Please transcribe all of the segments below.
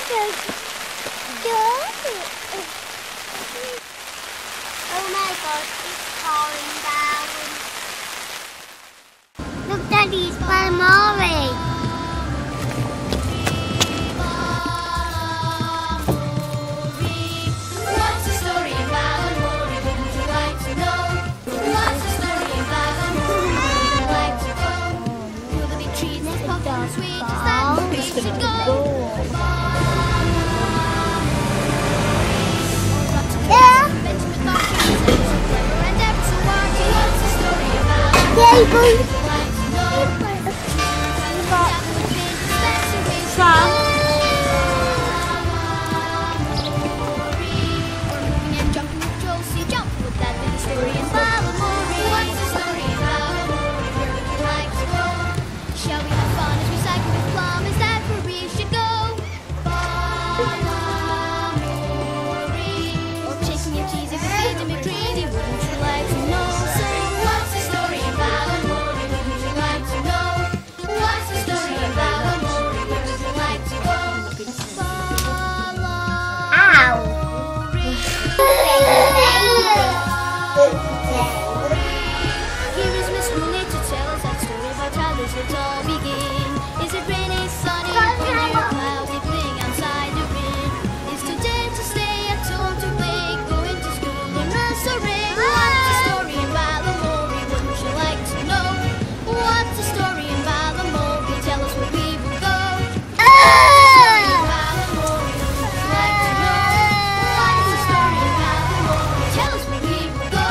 Oh my God, it's falling down. Look, Daddy, it's Balmoral. What's the story in Balmoral? Wouldn't you like to know? What's the story in Balmoral? Wouldn't you like to go? Will there be trees and puffs and sweet? Is that where we should go? Shall we have fun as we cycle with Plum? Is that where we should go? Or chasing your cheese if we're feeding me greedy? Wouldn't you like to know? So what's the story about Balmoral? Wouldn't you like to know? What's the story about Balmoral? Wouldn't you like to go? Here is Miss Rooney to tell us that story about how this would all begin. Is it rainy, sunny, windy, or cloudy, playing outside the rain? Is today to stay at home to play, going to school or nursery? What's the story in Balmoral? Wouldn't you like to know? What's the story in Balmoral? Tell us where we will go. Balmoral, wouldn't you like to know? What's the story in Balmoral? Tell us where we will go.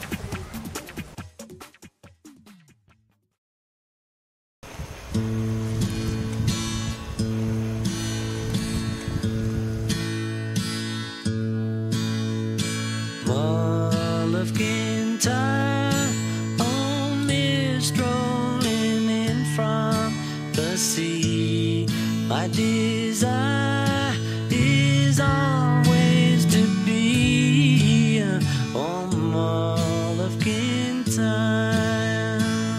Mull of Kintyre, only strolling in from the sea. My desire is always to be on Mull of Kintyre.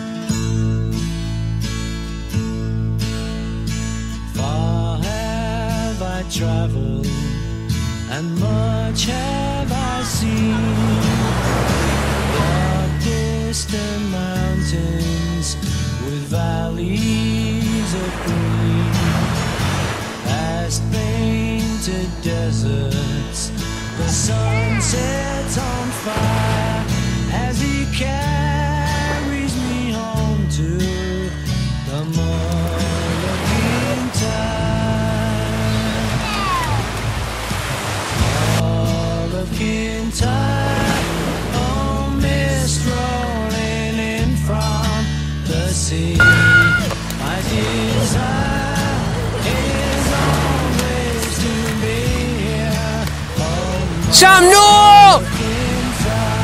Far have I travelled, and much have I seen. Dark distant mountains with valleys of green, past painted deserts, the sun sets on fire as he carries me home to the Mull of Kintyre. Mull of Kintyre, oh mist rolling in from the sea. My desire is always to be here. Oh, Sam, no! Kintyre.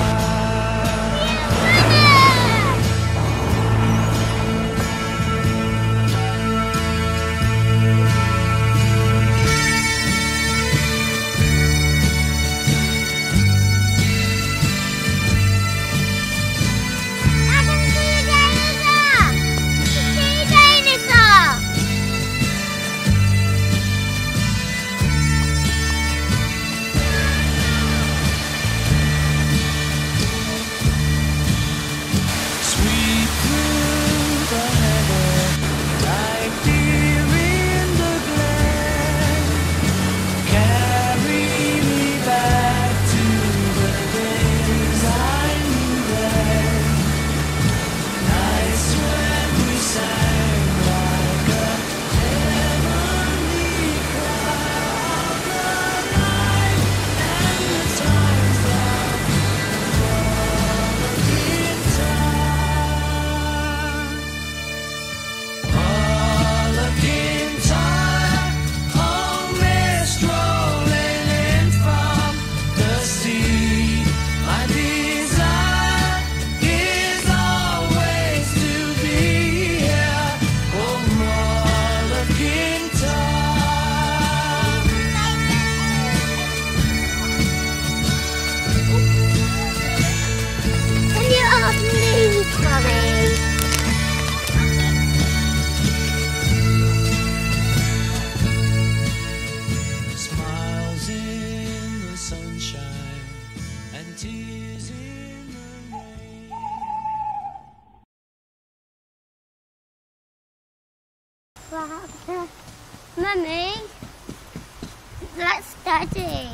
Mummy, let's study.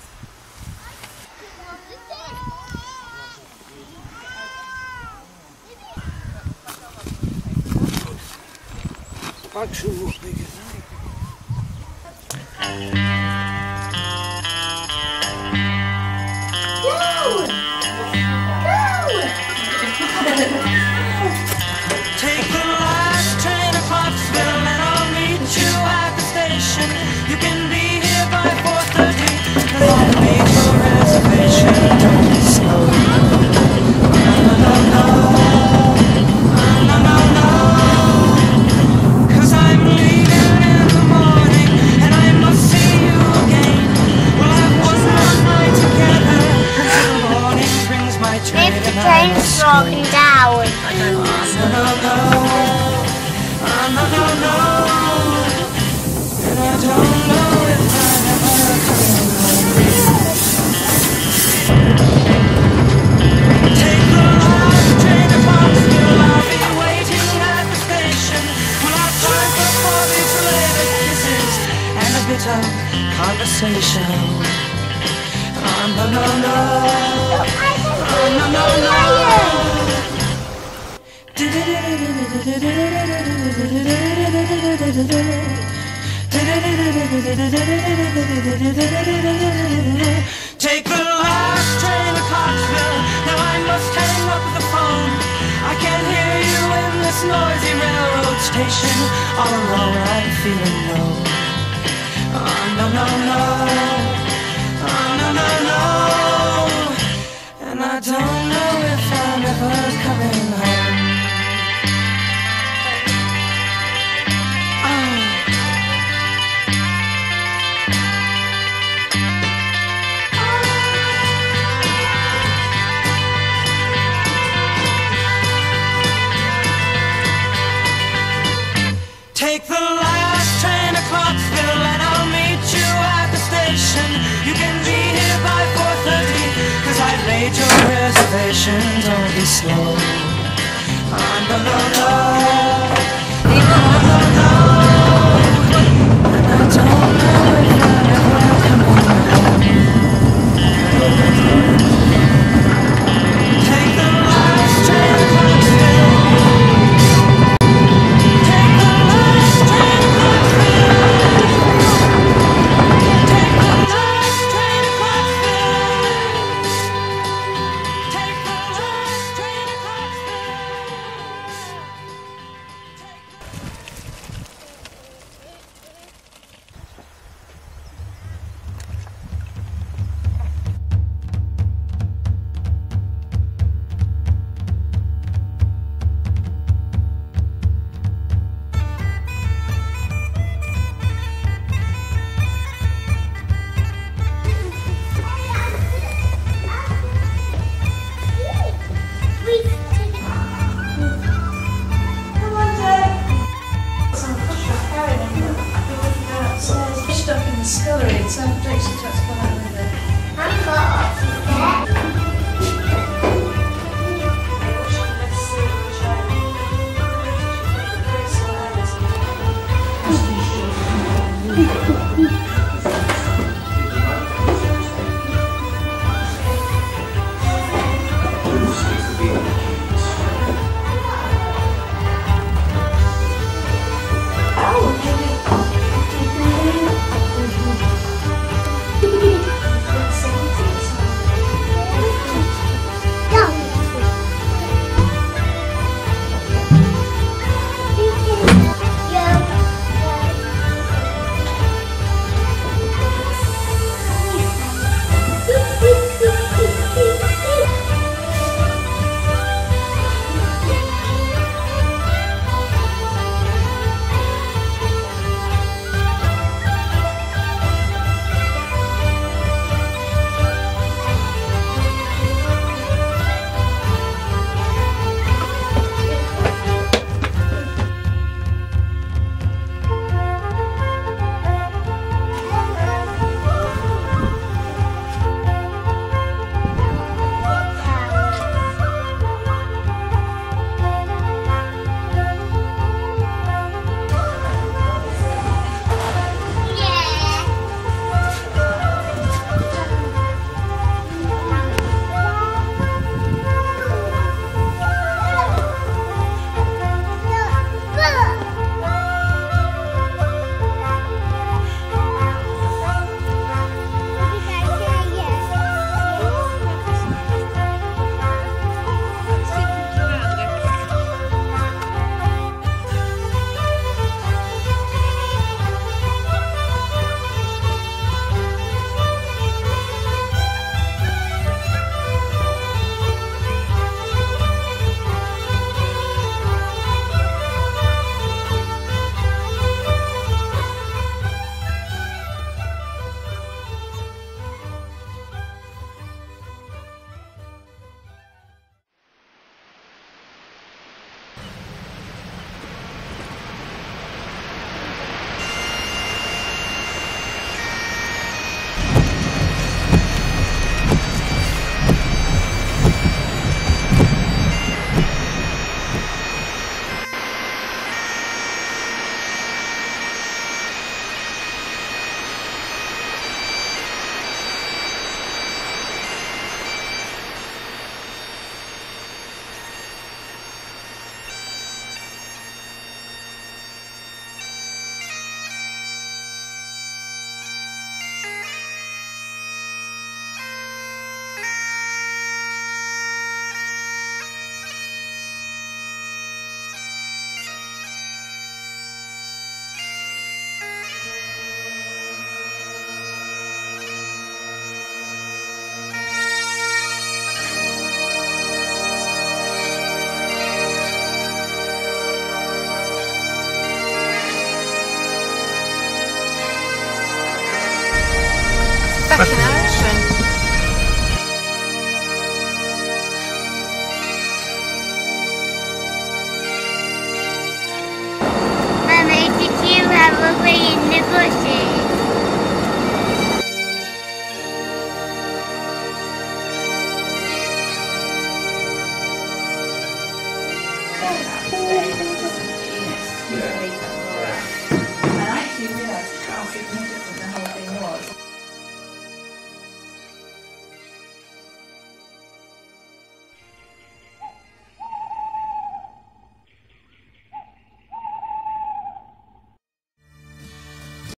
Actually, what big is Take the last train to Clarksville and I'll meet you at the station. You can be here by 4:30 cause I've made your reservation. Don't be slow. No. Cause I'm leaving in the morning and I must see you again. We'll have one more night together until the morning brings my train. If the train's broken down. No. And I don't know if I'm ever coming home. Take the last train to Clarksville. I'll be waiting at the station. We'll have time for 4 weeks later kisses and a bit of conversation. Take the last train to Clarksville. Now I must hang up the phone. I can't hear you in this noisy railroad station. All alone I'm feeling low. No. And I don't know if I'm ever coming home. Take the last train to Clarksville and I'll meet you at the station. You can be here by 4:30 cause I've made your reservation. Don't be slow. No. And I don't know if I'm ever coming home. Take the last train to Clarksville. mushy.